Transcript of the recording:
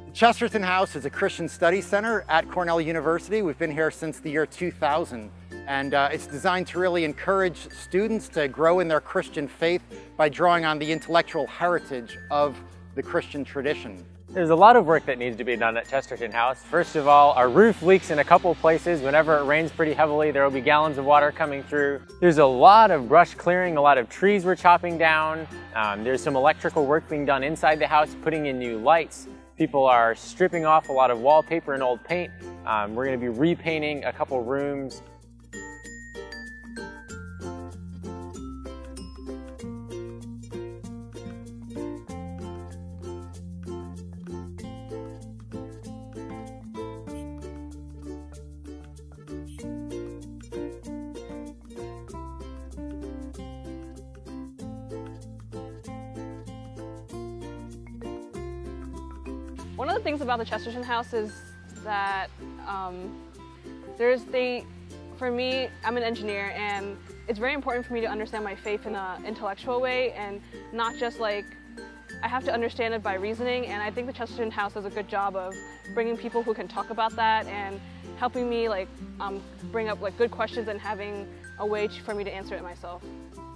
Chesterton House is a Christian study center at Cornell University. We've been here since the year 2000, and it's designed to really encourage students to grow in their Christian faith by drawing on the intellectual heritage of the Christian tradition. There's a lot of work that needs to be done at Chesterton House. First of all, our roof leaks in a couple places. Whenever it rains pretty heavily, there will be gallons of water coming through. There's a lot of brush clearing, a lot of trees we're chopping down. There's some electrical work being done inside the house, putting in new lights. People are stripping off a lot of wallpaper and old paint. We're going to be repainting a couple rooms. One of the things about the Chesterton House is that for me, I'm an engineer, and it's very important for me to understand my faith in an intellectual way and not just I have to understand it by reasoning, and I think the Chesterton House does a good job of bringing people who can talk about that and helping me bring up good questions and having a way for me to answer it myself.